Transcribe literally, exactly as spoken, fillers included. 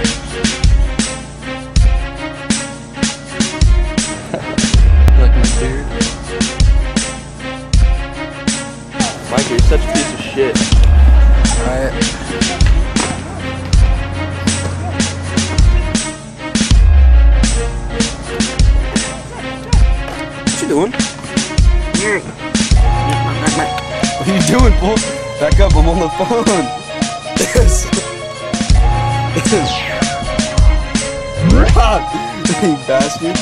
Like my beard. Mike, you're such a piece of shit. Alright. What you doing? What are you doing, fool? Back up, I'm on the phone. Rob! You bastard.